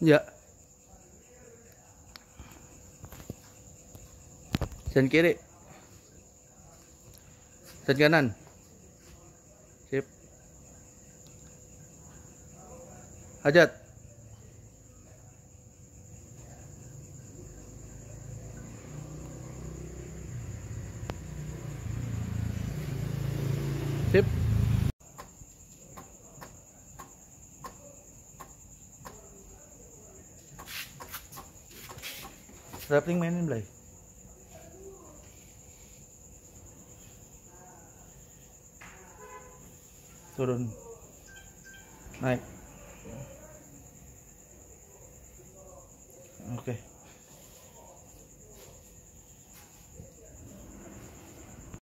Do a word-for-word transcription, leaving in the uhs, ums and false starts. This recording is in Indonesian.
Ya. Sen kiri. Sen kanan. Sip. Hajat. Sip. Rappling mainin Blay. Turun. Naik. Oke. Okay.